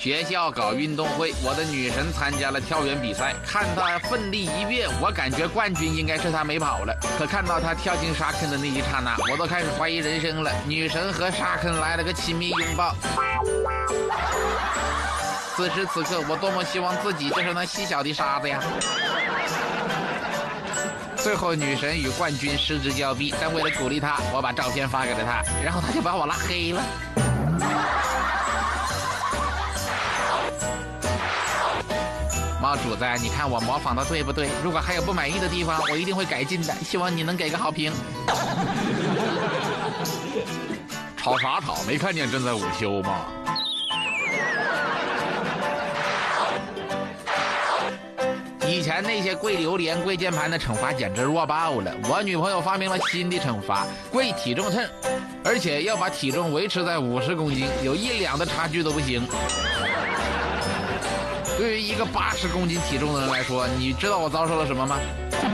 学校搞运动会，我的女神参加了跳远比赛，看她奋力一跃，我感觉冠军应该是她没跑了。可看到她跳进沙坑的那一刹那，我都开始怀疑人生了。女神和沙坑来了个亲密拥抱。此时此刻，我多么希望自己就是那细小的沙子呀！最后，女神与冠军失之交臂，但为了鼓励她，我把照片发给了她，然后她就把我拉黑了。猫主子，你看我模仿的对不对？如果还有不满意的地方，我一定会改进的，希望你能给个好评。吵啥吵？没看见正在午休吗？以前那些跪榴莲、跪键盘的惩罚简直弱爆了。我女朋友发明了新的惩罚，跪体重秤，而且要把体重维持在50公斤，有1两的差距都不行。对于一个80公斤体重的人来说，你知道我遭受了什么吗？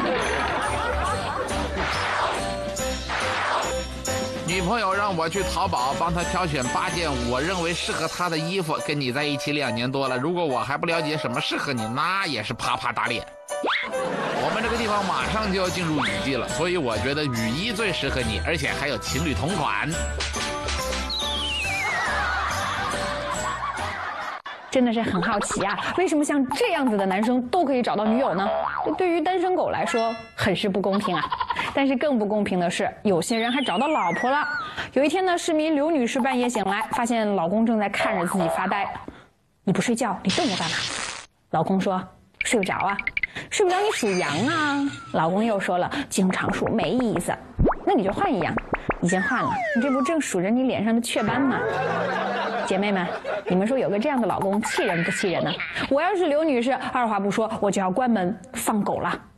女朋友让我去淘宝帮她挑选8件我认为适合她的衣服。跟你在一起2年多了，如果我还不了解什么适合你，那也是啪啪打脸。我们这个地方马上就要进入雨季了，所以我觉得雨衣最适合你，而且还有情侣同款。 真的是很好奇啊，为什么像这样子的男生都可以找到女友呢？这对于单身狗来说很是不公平啊。但是更不公平的是，有些人还找到老婆了。有一天呢，市民刘女士半夜醒来，发现老公正在看着自己发呆。你不睡觉，你瞪我干嘛？老公说睡不着啊。睡不着你数羊啊。老公又说了，经常数没意思。那你就换一样。已经换了，你这不正数着你脸上的雀斑吗？姐妹们，你们说有个这样的老公气人不气人呢？我要是刘女士，二话不说我就要关门放狗了。